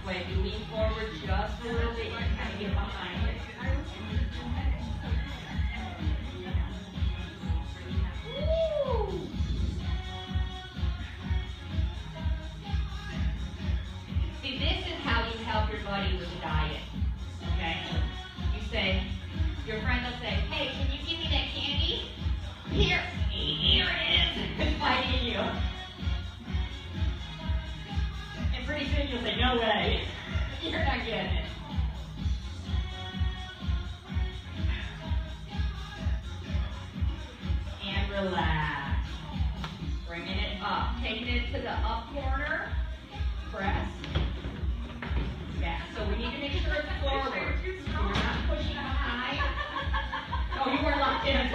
way. If you lean forward just a little bit, you can kind of get behind it. Woo! See, this is how you help your buddy with a diet. Okay? You say, your friend will say, hey, can you give me that candy? Here it is. It's biting you. And pretty soon you'll say, no way. You're not getting it. And relax. Bringing it up. Taking it to the up corner. Press. Yeah, so we need to make sure it's forward. So you're not pushing high. Oh, you weren't locked in.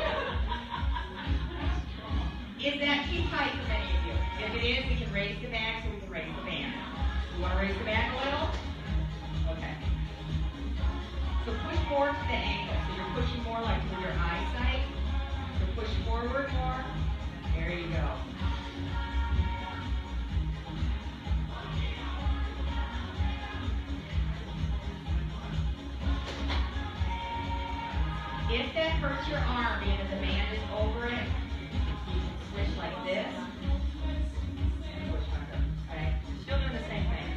Is that too tight for many of you? If it is, we can raise the back so we can raise the band. You want to raise the back a little? Okay. So push forward to the ankle. So you're pushing more like with your eyesight. So push forward more. There you go. If that hurts your arm, being that the band is over it, you can switch like this and push under. Okay? Still doing the same thing.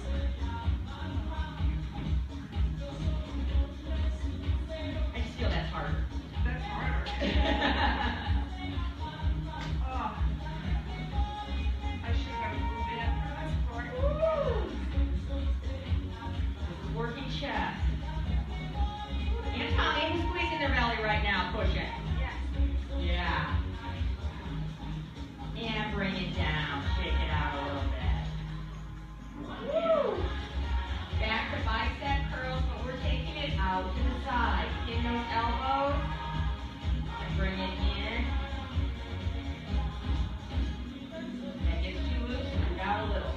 I just feel that's harder. That's harder. Oh. I should have moved it after this part. This is working chest. And Tommy, who's squeezing their belly right now? Push it. Yes. Yeah. And bring it down. Shake it out a little bit. Woo! Back to bicep curls, but we're taking it out to the side. In those elbows. And bring it in. That gets too loose. Bring it out a little.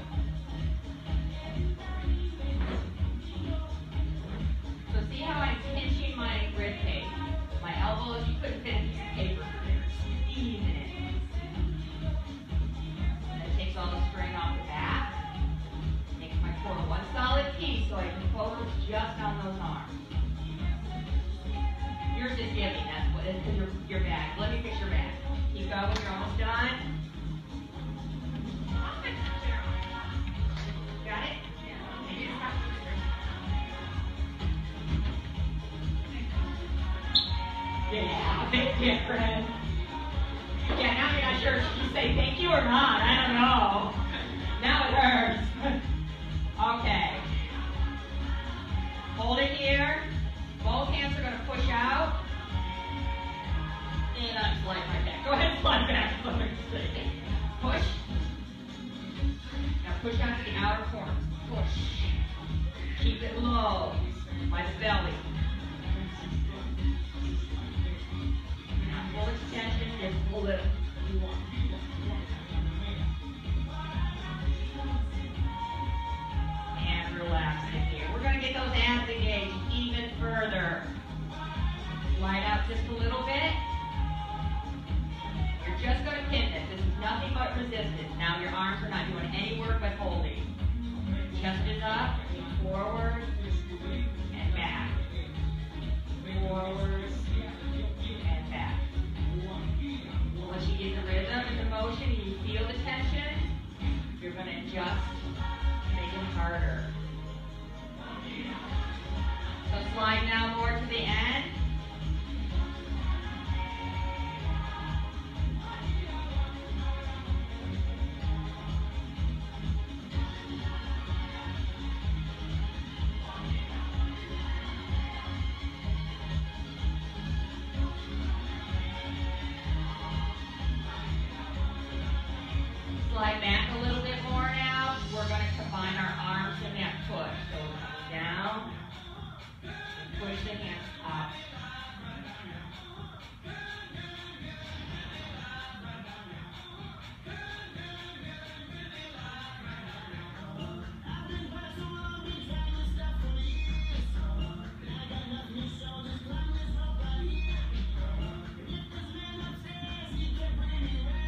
So see how I'm pinching my rib cage? My elbows, you couldn't fit a piece of paper through there. Squeezing it. That takes all the strain off the back. Makes my core one solid piece so I can focus just on those arms. Yours is giving, that's what it is, your back. Let me fix your back. Keep going, you're almost done. I'll fix it, Sheryl. Got it? Yeah. I just have to fix it. Yeah, big difference. Yeah, now you're not sure if you say thank you or not. I don't know. Now it hurts. Okay. Hold it here. Both hands are going to push out. And I'm sliding right back. Go ahead and slide back. Push. Now push out to the outer corner. Push. Keep it low by the belly. Full extension, just pull it. And relax it here. We're going to get those abs engaged even further. Slide out just a little bit. You're just going to pin this. This is nothing but resistance. Now your arms are not doing any work but holding. Chest is up, forward, and back. Forward, and back. Once you get the rhythm and the motion and you feel the tension, you're going to adjust, make it harder. So slide now more to the end. Slide back a little bit more now. We're going to combine our arms in that push. So down, push the hands up.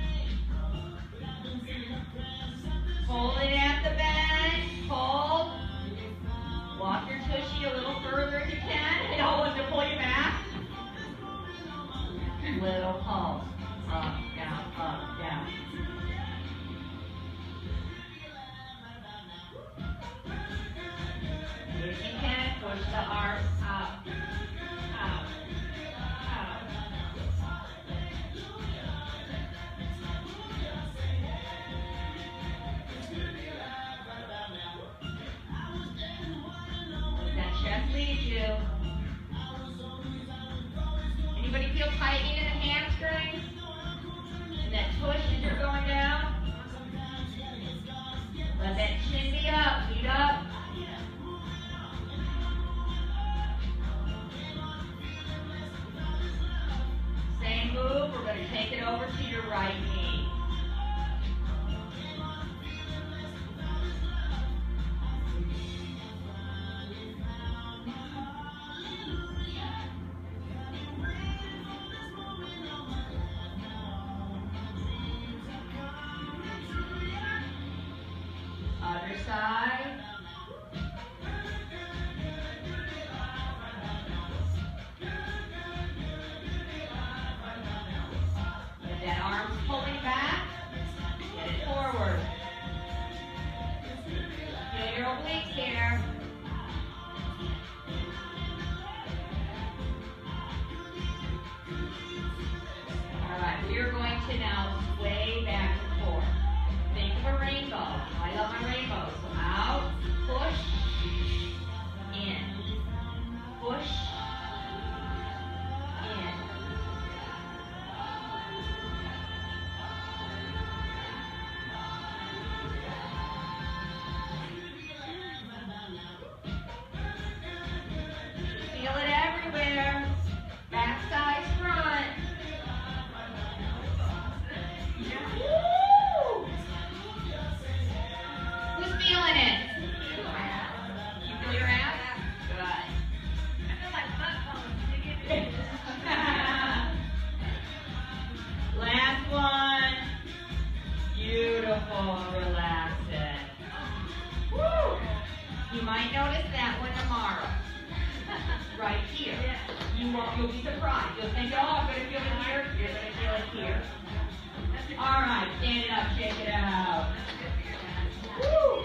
Hold it at the back. Hold. Other side. Get that arms pulling back. Get it forward. Feel your obliques here. All right, we are going to now sway back and forth. Think of a rainbow. I love my rainbow. So out, push, in, push, in. Feel it everywhere. Back side, front. Woo! Who's feeling it? You feel your ass? Good. I feel like butt bones digging. Last one. Beautiful. Relax it. Woo! You might notice that one tomorrow. Right here. You'll be surprised. You'll think, oh, I'm going to feel it here. You're going to feel it here. All right, stand it up, shake it out. Woo!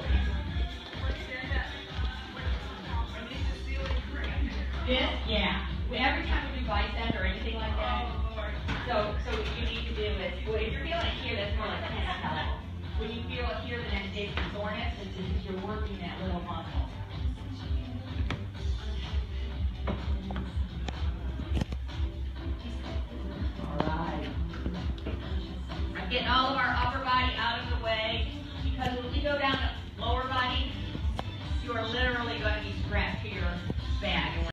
This, yeah. Every time we do bicep or anything like that, so what you need to do is, well, if you're feeling it here, that's more like tennis elbow. When you feel it here, the next day it's soreness, it's because you're working that little muscle. Getting all of our upper body out of the way, because when you go down to lower body, you are literally going to be strapped to your bag. And